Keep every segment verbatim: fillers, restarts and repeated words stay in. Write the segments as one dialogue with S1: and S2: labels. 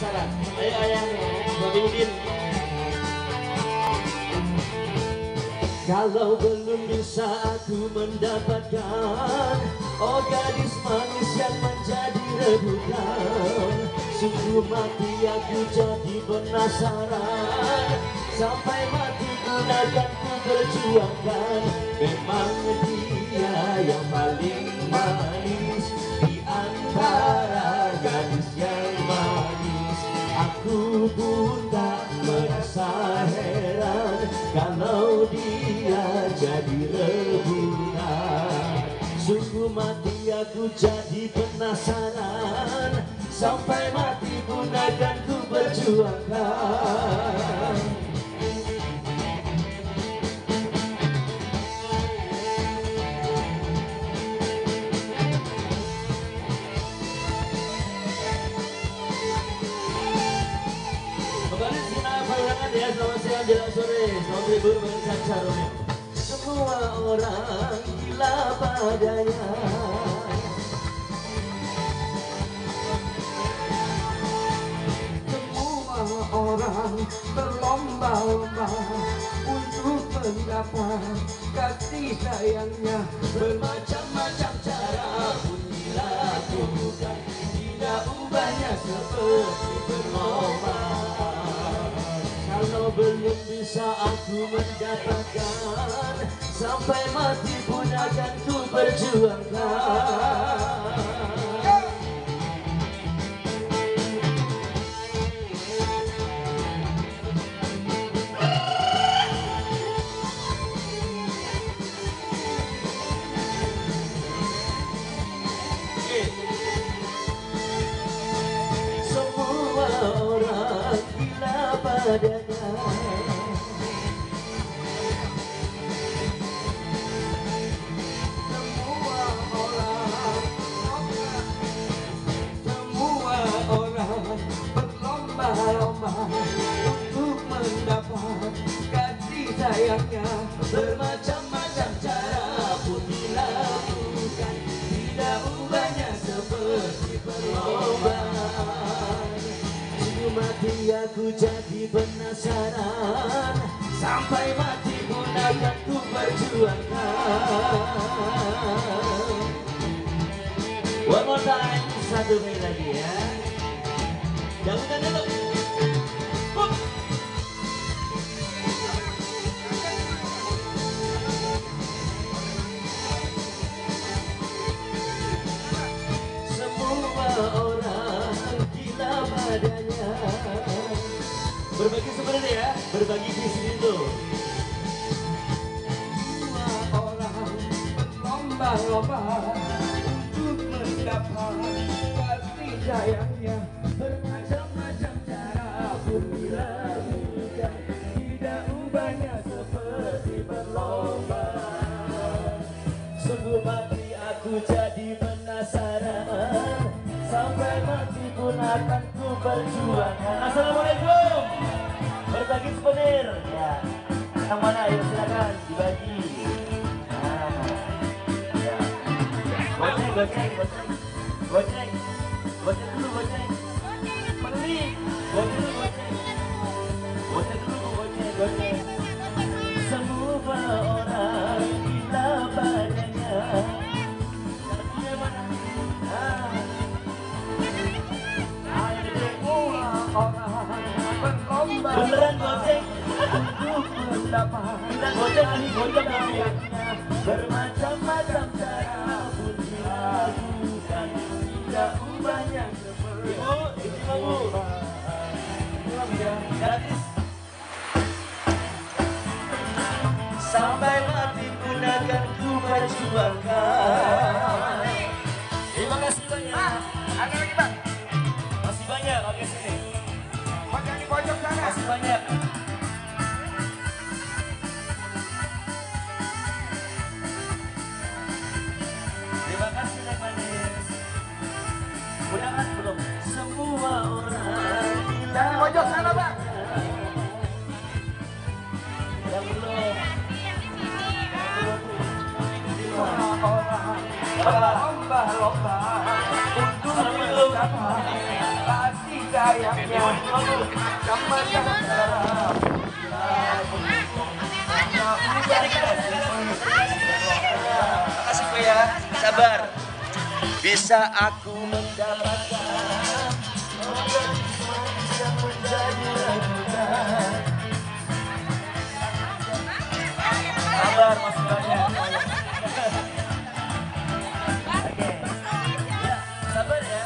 S1: penasaran. Ayo ayahnya, Babi Udin. Kalau belum bisa aku mendapatkan, oh gadis manis yang menjadi rebutan, sungguh mati aku jadi penasaran. Sampai mati pun akan ku perjuangkan. Memang dia yang paling manis di antara gadis yang manis. Aku pun tak merasa heran kalau dia jadi rebutan. Sungguh mati aku jadi penasaran. Sampai mati pun akan ku perjuangkan. Ya, selamat siang, jelang sore, selamat libur bagi Sancarone. Semua orang gila padanya. Semua orang berlomba-lomba untuk mendapat kasih sayangnya. Bermacam-macam cara pun dilakukan, tidak ubahnya seperti berlomba. Kalau belum bisa aku mendapatkan, sampai mati pun akan ku perjuangkan. Semua orang gila padanya. Untuk mendapat kasih sayangnya. Bermacam-macam cara pun dilakukan, tidak ubahnya seperti perlombaan. Sungguh mati aku jadi penasaran. Sampai mati pun akan ku perjuangkan. One more time, satu kali lagi ya. Jangan dulu. Semua orang gila padanya. Berbagi sebenarnya ya, berbagi visi itu. Semua orang berlomba-lomba untuk mendapat kasih sayangnya. Bermacam-macam cara pun dilakukan, tidak ubahnya seperti berlomba. Sungguh mati aku jadi penasaran. Sampai mati pun akan ku perjuangkan. Assalamualaikum. Berbagi souvenir ya. Yang mana ayo silakan dibagi. Nah, ya. Goceng, goceng, goceng, goceng, goceng dulu, goceng. Beli, goceng dulu, goceng, goceng dulu, goceng, goceng. Semua orang gila padanya. Caranya mana? Ah. Beneran goceng untuk mendapat goceng lagi goceng lagi. Bermacam-macam cara pun dilakukan, tidak ubahnya seperti. Ibu, ini kamu gratis. Sampai mati pun akan ku perjuangkan. Terima kasih banyak. Ada lagi Pak? Masih banyak, oke sini. Di pojok sana. Masih banyak. Terima kasih Nek Manis. Udah kan belum? Semua orang gila. Di pojok sana Pak. Udah belum? Semua orang berlomba-lomba untuk mendapat kasih sayangnya sama cara. Makasih Bu ya, sabar. Bisa aku mendapatkan yang menjadi rebutan. Sabar Mas Branya. Oke. Ya, sabar ya.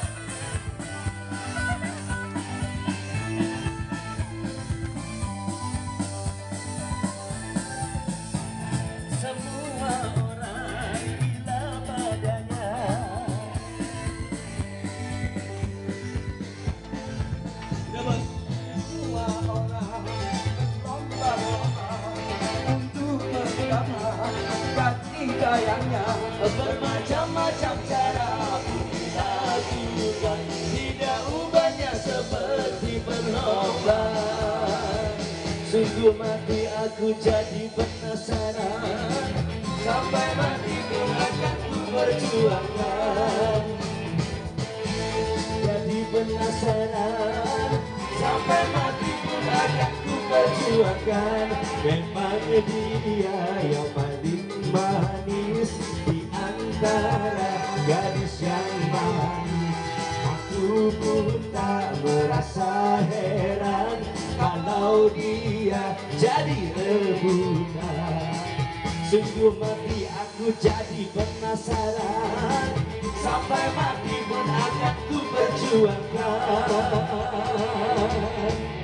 S1: Semua orang gila padanya. Ya bos. Semua orang lomba-lomba untuk mendapatkan sayangnya. Bermacam-macam cara dilakukan, tidak ubahnya seperti berlomba. Sungguh mati aku jadi penasaran, sampai mati pun akan ku perjuangkan. Jadi penasaran, sampai mati pun akan ku perjuangkan. Memang dia yang paling manis di antara gadis yang manis. Aku pun tak merasa heran kalau dia jadi rebutan. Sungguh mati aku jadi penasaran, sampai mati pun akan ku perjuangkan.